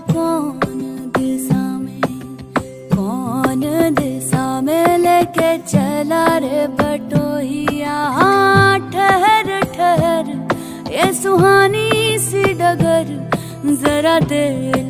कौन दिशा में लेके चला रे बटोहिया। ठहर ठहर ये सुहानी सी डगर जरा देर